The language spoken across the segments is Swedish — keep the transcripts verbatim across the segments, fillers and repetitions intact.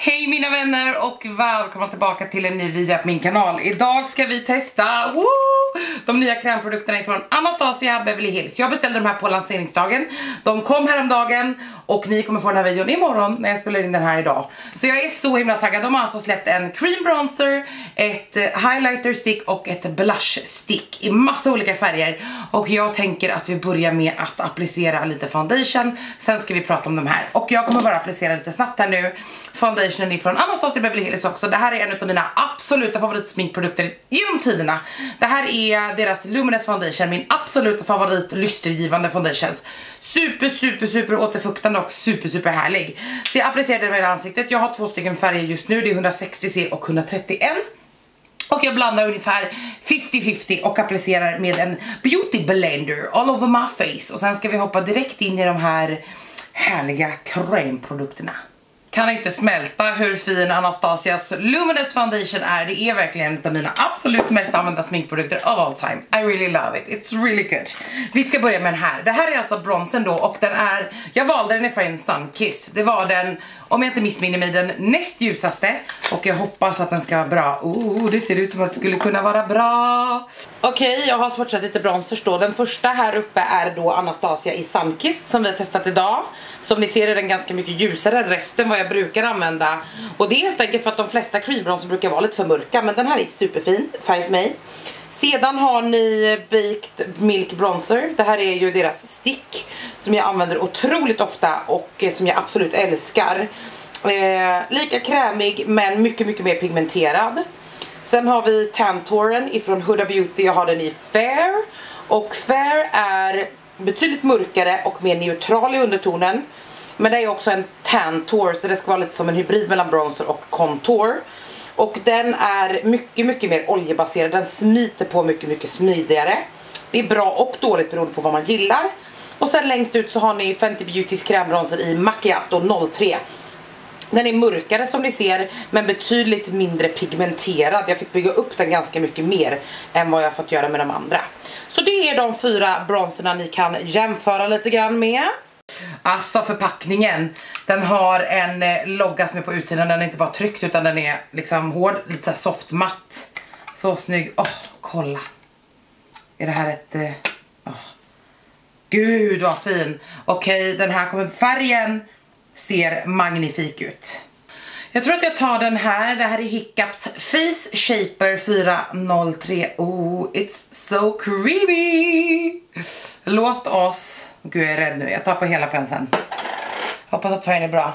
Hej mina vänner och välkomna tillbaka till en ny video på min kanal. Idag ska vi testa woo, de nya krämprodukterna från Anastasia Beverly Hills. Jag beställde de här på lanseringsdagen. De kom häromdagen och ni kommer få den här videon imorgon när jag spelar in den här idag. Så jag är så himla taggad. De har alltså släppt en cream bronzer, ett highlighter stick och ett blush stick i massa olika färger. Och jag tänker att vi börjar med att applicera lite foundation. Sen ska vi prata om de här. Och jag kommer bara applicera lite snabbt här nu. Foundationen är från Anastasia Beverly Hills också. Det här är en av mina absoluta favoritsminkprodukter genom tiderna. Det här är deras Luminous Foundation, min absoluta favorit lystergivande foundations. Super, super, super återfuktande och super, super härlig. Så jag applicerade den i ansiktet. Jag har två stycken färger just nu. Det är hundrasextio C och hundratrettioen. Och jag blandar ungefär femtio femtio och applicerar med en beauty blender all over my face. Och sen ska vi hoppa direkt in i de här härliga krämprodukterna. Kan inte smälta hur fin Anastasias Luminous Foundation är. Det är verkligen en av mina absolut mest använda sminkprodukter of all time. I really love it. It's really good. Vi ska börja med den här. Det här är alltså bronzen då och den är, jag valde den i färgen Sunkiss. Det var den, om jag inte missminner mig, den näst ljusaste. Och jag hoppas att den ska vara bra. Oh, det ser ut som att det skulle kunna vara bra. Okej, okay, jag har swatchat lite bronzers då. Den första här uppe är då Anastasia i Sunkiss som vi har testat idag. Som ni ser är den ganska mycket ljusare än resten vad jag brukar använda. Och det är helt enkelt för att de flesta creambronzer brukar vara lite för mörka. Men den här är superfin, färg för mig. Sedan har ni Baked Milk Bronzer. Det här är ju deras stick som jag använder otroligt ofta och som jag absolut älskar. Eh, lika krämig men mycket mycket mer pigmenterad. Sen har vi Tantoren ifrån Huda Beauty. Jag har den i Fair. Och Fair är betydligt mörkare och mer neutral i undertonen. Men det är också en Tantor, så det ska vara lite som en hybrid mellan bronzer och contour. Och den är mycket mycket mer oljebaserad. Den smiter på mycket mycket smidigare. Det är bra och dåligt beroende på vad man gillar. Och sen längst ut så har ni Fenty Beautys krämbronzer i Macchiato noll tre. Den är mörkare som ni ser, men betydligt mindre pigmenterad. Jag fick bygga upp den ganska mycket mer än vad jag fått göra med de andra. Så det är de fyra bronzerna ni kan jämföra lite grann med. Alltså förpackningen, den har en eh, logga som är på utsidan. Den är inte bara tryckt utan den är liksom hård, lite så här soft matt. Så snygg, åh, oh, kolla. Är det här ett... Eh, oh. Gud vad fin. Okej, okay, den här kommer, färgen ser magnifik ut. Jag tror att jag tar den här. Det här är Hiccups Face Shaper fyra noll tre. Oh, it's so creamy. Låt oss... Gud, jag är rädd nu. Jag tar på hela penseln. Hoppas att färgen är bra.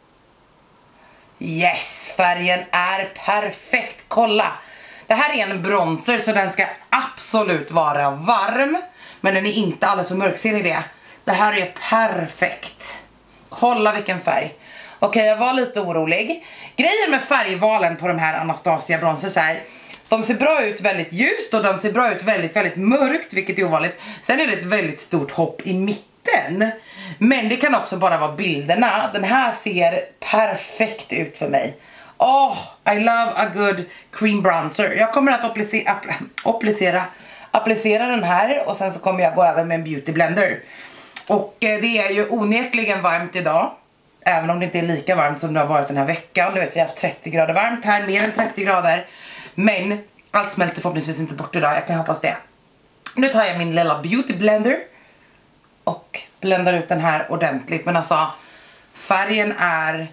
Yes, färgen är perfekt. Kolla. Det här är en bronzer så den ska absolut vara varm. Men den är inte alldeles för mörk, ser ni det? Det här är perfekt. Kolla vilken färg. Okej, okay, jag var lite orolig. Grejen med färgvalen på de här Anastasia bronzers är, de ser bra ut väldigt ljust och de ser bra ut väldigt, väldigt mörkt, vilket är ovanligt. Sen är det ett väldigt stort hopp i mitten. Men det kan också bara vara bilderna. Den här ser perfekt ut för mig. Oh, I love a good cream bronzer. Jag kommer att applicera, applicera, applicera den här och sen så kommer jag gå över med en beauty blender. Och eh, det är ju onekligen varmt idag. Även om det inte är lika varmt som det har varit den här veckan. Du vet, vi har haft trettio grader varmt här, mer än trettio grader. Men allt smälter förhoppningsvis inte bort idag, jag kan hoppas det. Nu tar jag min lilla beauty blender och bländar ut den här ordentligt. Men alltså, färgen är...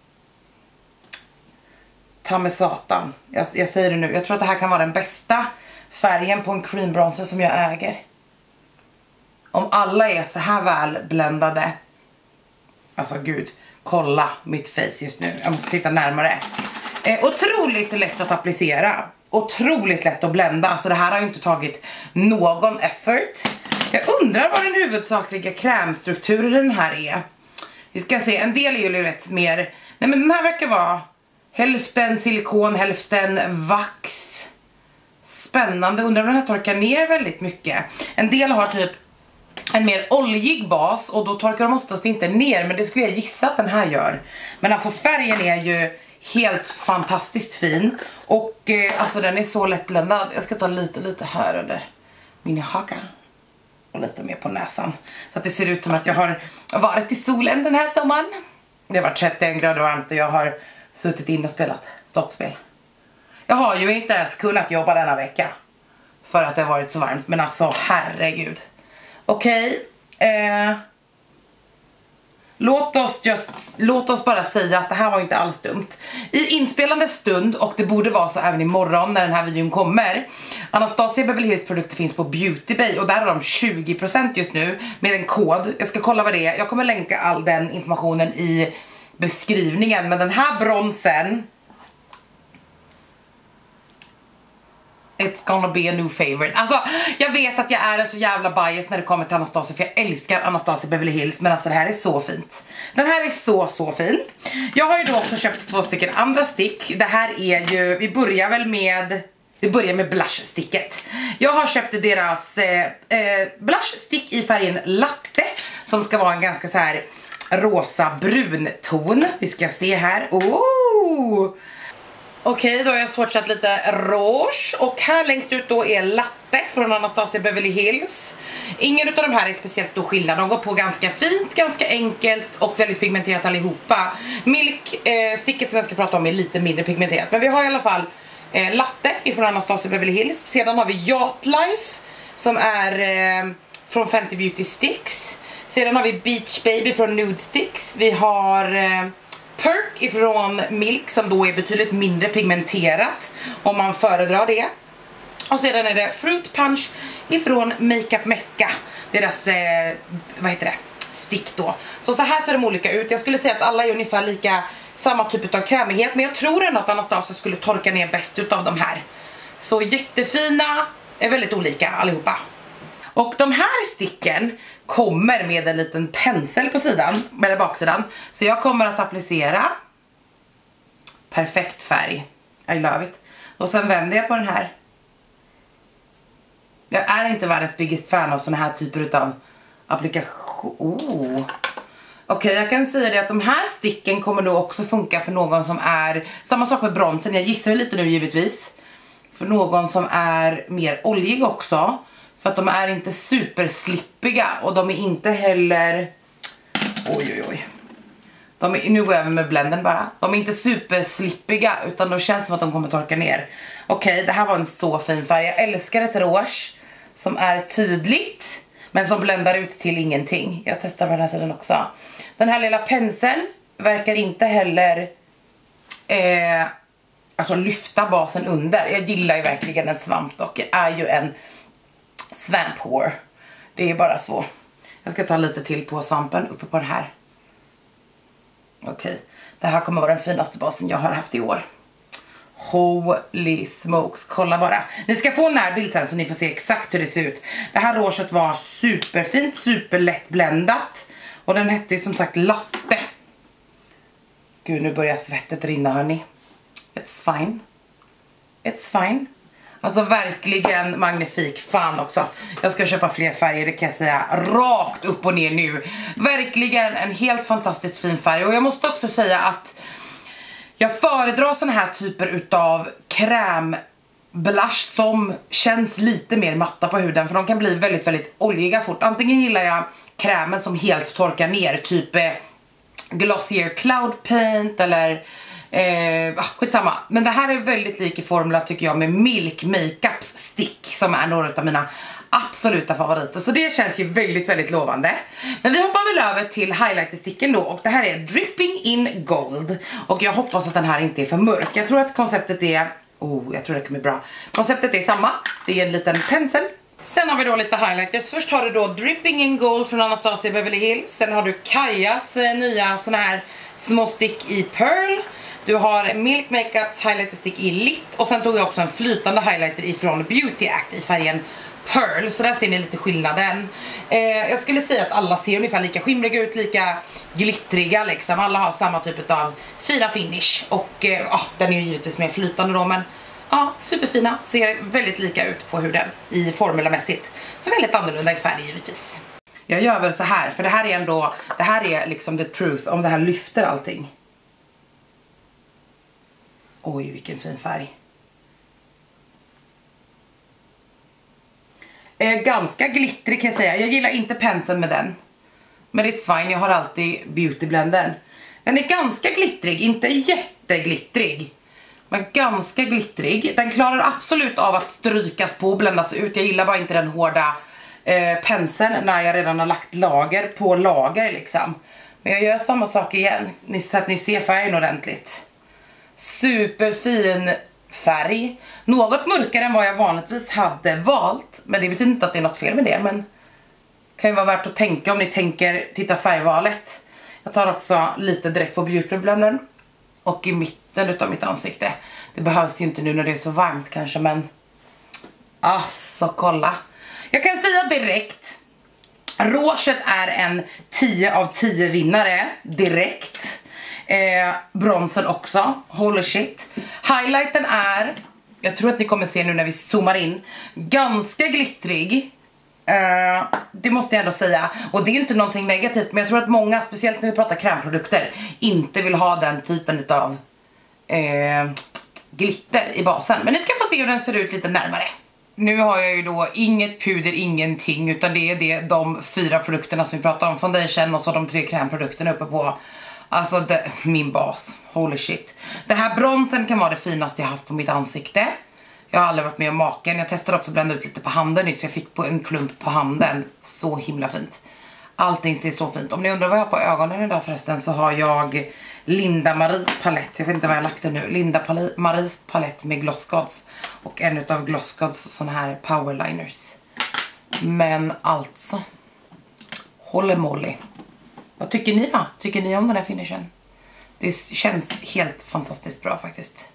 Ta med satan. Jag, jag säger det nu, jag tror att det här kan vara den bästa färgen på en cream bronzer som jag äger. Om alla är så här väl bländade. Alltså gud, kolla mitt face just nu. Jag måste titta närmare. Eh, otroligt lätt att applicera. Otroligt lätt att blända. Alltså det här har ju inte tagit någon effort. Jag undrar vad den huvudsakliga krämstrukturen den här är. Vi ska se, en del är ju lite mer... Nej men den här verkar vara hälften silikon, hälften vax. Spännande, undrar om den här torkar ner väldigt mycket. En del har typ en mer oljig bas och då torkar de oftast inte ner, men det skulle jag gissa att den här gör. Men alltså färgen är ju helt fantastiskt fin och eh, alltså den är så lättbländad. Jag ska ta lite lite här under min haka och lite mer på näsan så att det ser ut som att jag har varit i solen den här sommaren. Det var trettioen grader varmt och jag har suttit in och spelat dataspel. Jag har ju inte ens kunnat jobba denna vecka för att det har varit så varmt, men alltså herregud. Okej, okay, eh, låt oss just, låt oss bara säga att det här var inte alls dumt. I inspelande stund, och det borde vara så även imorgon när den här videon kommer, Anastasia Beverly Hills produkter finns på Beauty Bay och där har de tjugo procent just nu med en kod. Jag ska kolla vad det är. Jag kommer länka all den informationen i beskrivningen, men den här bronsen, it's gonna be a new favorite. Alltså, jag vet att jag är en så jävla bias när det kommer till Anastasia, för jag älskar Anastasia Beverly Hills, men alltså det här är så fint. Den här är så, så fin. Jag har ju då också köpt två stycken andra stick. Det här är ju, vi börjar väl med, vi börjar med blush-sticket. Jag har köpt deras eh, eh, blush-stick i färgen latte, som ska vara en ganska så här rosa-brun ton. Vi ska se här. Oh! Okej, okay, då har jag swatchat lite rouge. Och här längst ut då är latte från Anastasia Beverly Hills. Ingen av de här är speciellt då skillnad. De går på ganska fint, ganska enkelt och väldigt pigmenterat allihopa. Milk, eh, sticket som jag ska prata om är lite mindre pigmenterat. Men vi har i alla fall eh, latte från Anastasia Beverly Hills. Sedan har vi Yacht Life som är eh, från Fenty Beauty Sticks. Sedan har vi Beach Baby från Nude Sticks. Vi har Eh, Perk ifrån Milk som då är betydligt mindre pigmenterat om man föredrar det. Och sedan är det Fruit Punch ifrån Makeup Mecca, deras eh, vad heter det, stick då. Så så här ser de olika ut. Jag skulle säga att alla är ungefär lika, samma typ av krämighet, men jag tror ändå att Anastasia skulle torka ner bäst utav de här. Så jättefina, är väldigt olika allihopa. Och de här sticken kommer med en liten pensel på sidan, eller baksidan. Så jag kommer att applicera. Perfekt färg. I love it. Och sen vänder jag på den här. Jag är inte världens biggest fan av såna här typer av applikation. Oh. Okej, okay, jag kan säga det att de här sticken kommer då också funka för någon som är, samma sak med bronsen, jag gissar lite nu givetvis. För någon som är mer oljig också. För att de är inte superslippiga och de är inte heller, oj oj oj. De är, nu går jag över med blenden bara. De är inte superslippiga utan de känns som att de kommer torka ner. Okej, okay, det här var en så fin färg. Jag älskar ett rouge som är tydligt men som bländar ut till ingenting. Jag testar på den här sidan också. Den här lilla penseln verkar inte heller eh, alltså lyfta basen under. Jag gillar ju verkligen en svamp och jag är ju en swamp whore. Det är bara så. Jag ska ta lite till på svampen uppe på den här. Okej. Okay. Det här kommer vara den finaste basen jag har haft i år. Holy smokes. Kolla bara. Ni ska få en närbild sen så ni får se exakt hur det ser ut. Det här rouget var superfint. Superlätt bländat. Och den hette ju som sagt latte. Gud, nu börjar svettet rinna hörni. It's fine. It's fine. Alltså verkligen magnifik. Fan också. Jag ska köpa fler färger, det kan jag säga. Rakt upp och ner nu. Verkligen en helt fantastiskt fin färg. Och jag måste också säga att jag föredrar såna här typer utav krämblush som känns lite mer matta på huden. För de kan bli väldigt, väldigt oljiga fort. Antingen gillar jag krämen som helt torkar ner. Typ eh, Glossier Cloud Paint eller Eh, ah, skitsamma. Men det här är väldigt lik i formula tycker jag med Milk Makeups stick som är några av mina absoluta favoriter. Så det känns ju väldigt väldigt lovande. Men vi hoppar väl över till highlighter-sticken då. Och det här är Dripping in Gold. Och jag hoppas att den här inte är för mörk. Jag tror att konceptet är, oh jag tror det kommer bli bra. Konceptet är samma. Det är en liten pensel. Sen har vi då lite highlighters. Först har du då Dripping in Gold från Anastasia Beverly Hills. Sen har du Kajas eh, nya såna här små stick i Pearl. Du har Milk Makeups highlighter stick i Lit. Och sen tog jag också en flytande highlighter ifrån Beauty Act i färgen Pearl. Så där ser ni lite skillnaden. eh, Jag skulle säga att alla ser ungefär lika skimriga ut, lika glittriga liksom. Alla har samma typ av fina finish. Och eh, ah, den är ju givetvis mer flytande då. Men ja, superfina, ser väldigt lika ut på huden i formulamässigt. Men väldigt annorlunda i färg givetvis. Jag gör väl så här, för det här är ändå, det här är liksom the truth. Om det här lyfter allting. Oj, vilken fin färg. Eh, ganska glittrig kan jag säga. Jag gillar inte penseln med den. Men it's fine, jag har alltid beautyblenden. Den är ganska glittrig, inte jätte jätteglittrig. Men ganska glittrig. Den klarar absolut av att strykas på och bländas ut. Jag gillar bara inte den hårda eh, penseln när jag redan har lagt lager på lager liksom. Men jag gör samma sak igen så att ni ser färgen ordentligt. Superfin färg. Något mörkare än vad jag vanligtvis hade valt. Men det betyder inte att det är något fel med det. Men kan ju vara värt att tänka om ni tänker titta färgvalet. Jag tar också lite direkt på beautyblendern. Och i mitten utav mitt ansikte. Det behövs ju inte nu när det är så varmt kanske, men alltså kolla. Jag kan säga direkt, rouget är en tio av tio vinnare direkt. eh, Bronsen också, holy shit. Highlighten är, jag tror att ni kommer se nu när vi zoomar in, ganska glittrig. Uh, det måste jag ändå säga. Och det är inte någonting negativt, men jag tror att många, speciellt när vi pratar krämprodukter, inte vill ha den typen av uh, glitter i basen. Men ni ska få se hur den ser ut lite närmare. Nu har jag ju då inget puder, ingenting, utan det är det, de fyra produkterna som vi pratar om. Foundation och så de tre krämprodukterna uppe på. Alltså det, min bas, holy shit. Det här bronsen kan vara det finaste jag haft på mitt ansikte. Jag har aldrig varit med om maken. Jag testade också att blanda ut lite på handen nyss. Jag fick på en klump på handen. Så himla fint. Allting ser så fint. Om ni undrar vad jag har på ögonen idag förresten, så har jag Linda Maries palett. Jag vet inte vad jag har lagt den nu. Linda Maries palett med Gloss Gods. Och en utav Gloss Gods såna här powerliners. Men alltså, holy moly. Vad tycker ni då? Tycker ni om den här finishen? Det känns helt fantastiskt bra faktiskt.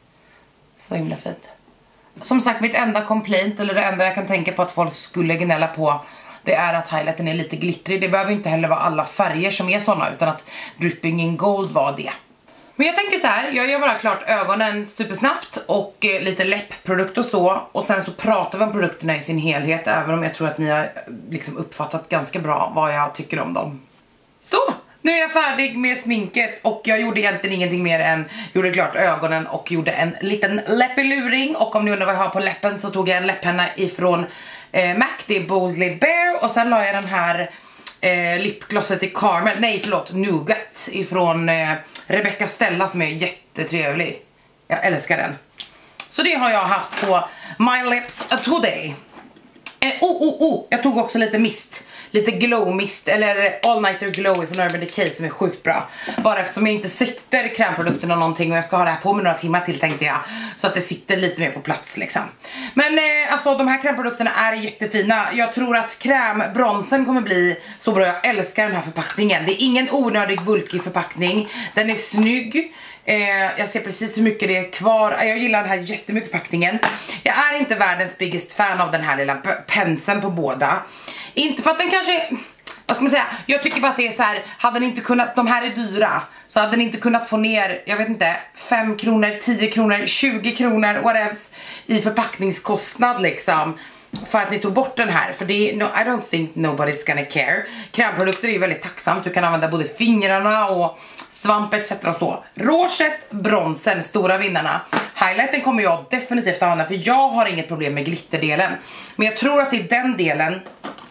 Så himla fint. Som sagt, mitt enda complaint, eller det enda jag kan tänka på att folk skulle gnälla på, det är att highlighten är lite glittrig. Det behöver inte heller vara alla färger som är såna, utan att Dripping in Gold var det. Men jag tänker så här, jag gör bara klart ögonen supersnabbt och eh, lite läppprodukt och så. Och sen så pratar vi om produkterna i sin helhet, även om jag tror att ni har liksom uppfattat ganska bra vad jag tycker om dem. Så! Nu är jag färdig med sminket och jag gjorde egentligen ingenting mer än gjorde klart ögonen och gjorde en liten läppeluring. Och om ni undrar vad jag har på läppen så tog jag en läppenna ifrån eh, MAC, det är Boldly Bare. Och sen la jag den här eh, lipglosset i Caramel, nej förlåt, Nougat ifrån eh, Rebecca Stella som är jättetrevlig. Jag älskar den. Så det har jag haft på My Lips Today. Eh, oh, oh, oh, jag tog också lite mist. Lite glow mist, eller all nighter glow från Urban Decay som är sjukt bra. Bara eftersom jag inte sitter krämprodukten och någonting och jag ska ha det här på mig några timmar till, tänkte jag. Så att det sitter lite mer på plats liksom. Men eh, alltså de här krämprodukterna är jättefina. Jag tror att krämbronsen kommer bli så bra. Jag älskar den här förpackningen. Det är ingen onödig bulkig förpackning. Den är snygg. Eh, jag ser precis hur mycket det är kvar. Jag gillar den här jättemycket förpackningen. Jag är inte världens biggest fan av den här lilla penseln på båda. Inte för att den kanske, vad ska man säga, jag tycker bara att det är så här, hade ni inte kunnat, de här är dyra, så hade ni inte kunnat få ner, jag vet inte, fem kronor, tio kronor, tjugo kronor, whatever, i förpackningskostnad liksom, för att ni tog bort den här. För det är, no, I don't think nobody's gonna care. Krämprodukter är ju väldigt tacksamt, du kan använda både fingrarna och svamp et cetera och så. Rouget, bronsen, stora vinnarna. Highlighten kommer jag definitivt använda, för jag har inget problem med glitterdelen. Men jag tror att det är den delen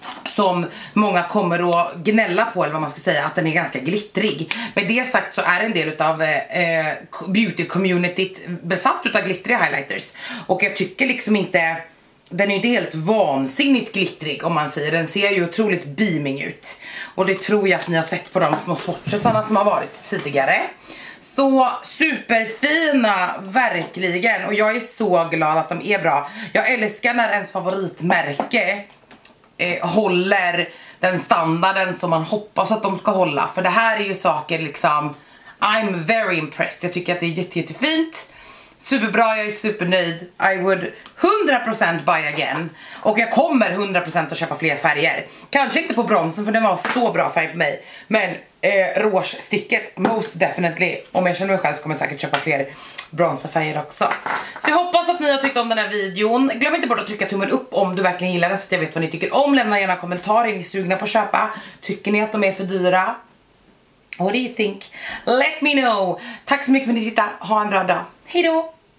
som många kommer att gnälla på, eller vad man ska säga, att den är ganska glittrig. Med det sagt så är en del av eh, beauty-communityt besatt utav glittriga highlighters. Och jag tycker liksom inte, den är inte helt vansinnigt glittrig om man säger. Den ser ju otroligt beaming ut. Och det tror jag att ni har sett på de små swatchesarna som har varit tidigare. Så superfina, verkligen. Och jag är så glad att de är bra. Jag älskar när ens favoritmärke Eh, håller den standarden som man hoppas att de ska hålla. För det här är ju saker liksom, I'm very impressed. Jag tycker att det är jätte, jättefint. Superbra, jag är supernöjd. I would hundra procent buy again. Och jag kommer hundra procent att köpa fler färger. Kanske inte på bronsen, för den var så bra färg på mig. Men eh, rouge-sticket, most definitely. Om jag känner mig själv så kommer jag säkert köpa fler bronserfärger också. Så jag hoppas att ni har tyckt om den här videon. Glöm inte bort att trycka tummen upp om du verkligen gillar den, så att jag vet vad ni tycker om. Lämna gärna kommentarer, är ni sugna på att köpa? Tycker ni att de är för dyra? What do you think? Let me know. Tack så mycket för att ni tittade. Ha en bra dag. Hej då!